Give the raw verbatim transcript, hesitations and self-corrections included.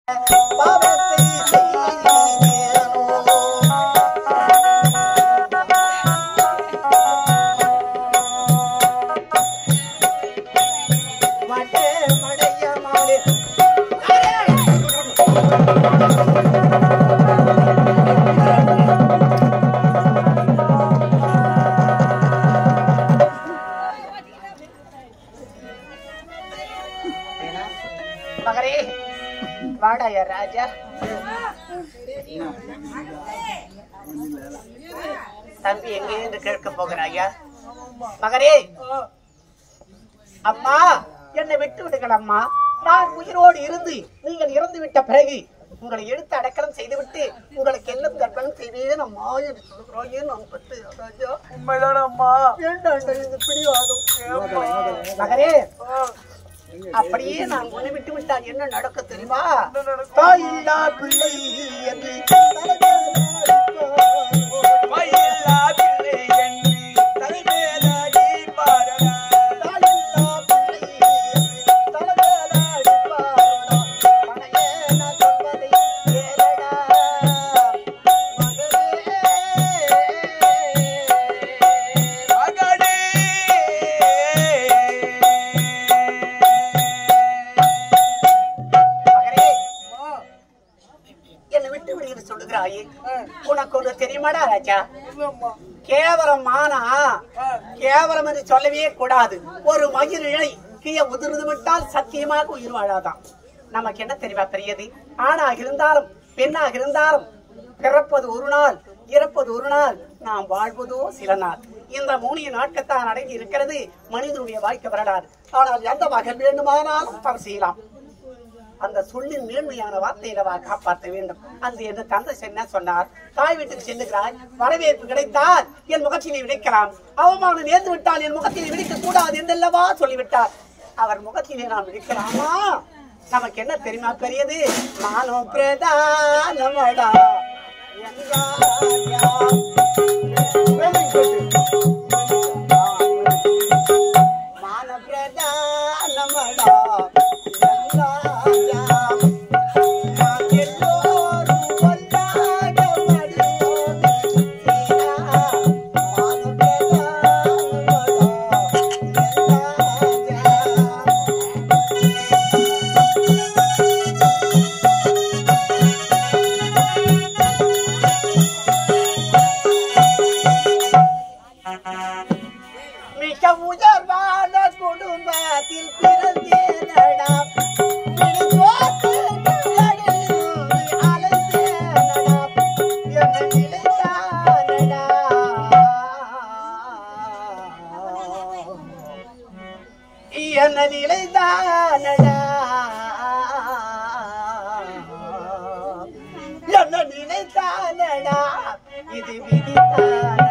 வாடாயா ராஜா, தம்பி எங்கே என்று கேட்க போகிறாயா? மகரே, அம்மா என்னை விட்டு விடுங்கள் அம்மா. நான் உயிரோடு இருந்து நீங்கள் இறந்து விட்ட பிறகு உங்களை எடுத்து அடக்கலம் செய்துவிட்டு உங்களுக்கு எல்லாம் தர்ப்பணம் செய்வேன் அம்மா என்று சொல்லுகிறோம். நான் பத்து ராஜா உண்மைதான் அம்மா. வேண்டாம் பிடிவாதம் மகரே. அப்படியே நான் உன்னை விட்டு விட்டால் என்ன நடக்க தெரியுமா? தாயில்லா பிள்ளை என்று உனக்கு ஒன்று தெரியுமாடா ராஜா? கேவலமானா கேவலம் என்று சொல்லவே கூடாது. ஒரு மயிர் இழை கீழே உதிர்ந்து விட்டால் சத்தியமாக உயிர் வாழாதான். நமக்கு என்ன தெரியுமா பெரியது? ஆணாக இருந்தாலும் பெண்ணாக இருந்தாலும் பிறப்பது ஒரு நாள், இறப்பது ஒரு நாள், நாம் வாழ்வதோ சில நாள். இந்த மூணு நாட்கத்தான் அடங்கி இருக்கிறது மனிதனுடைய வாழ்க்கை வரலாறு. ஆனால் எந்த மகன் வேண்டுமானாலும் தவறு செய்யலாம். அந்த சொல்லின் மேன்மையான வார்த்தையிலவா காப்பாற்ற வேண்டும். அந்த என்ன தந்தை என்ன சொன்னார்? தாய் வீட்டுக்கு செல்லுகிறாய், வரவேற்பு கிடைத்தால் என் முகத்திலே விடைக்கலாம், அவமானம் நேர்ந்து விட்டால் என் முகத்திலே விடைக்க கூடாது என்றல்லவா சொல்லிவிட்டார். அவர் முகத்திலே நாம் விடைக்கலாமா? நமக்கு என்ன தெரியுமா பெரியது? மானோ பிரதானமடா மான பிரதானமடா என்ன நிலைதானடா, என்ன நிலைதானடா, இது விதிதான